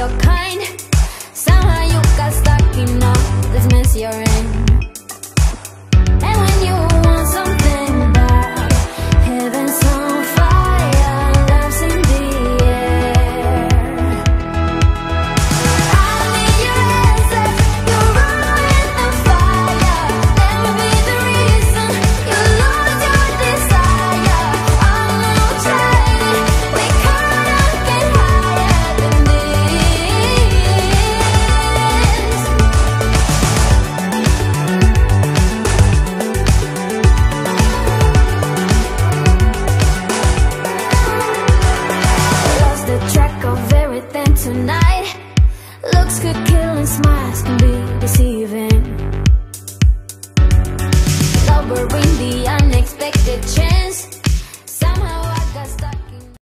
your kind. Somehow you got stuck in all this mess you're in. And when you want something bad, heaven's on fire, love's in the air. I need your answer, you're ruin the fire. Never be the reason you lose your desire. I'm not trying, we couldn't get higher than this. Lost the track of everything tonight. Looks could kill and smiles can be deceiving. Love in the unexpected change.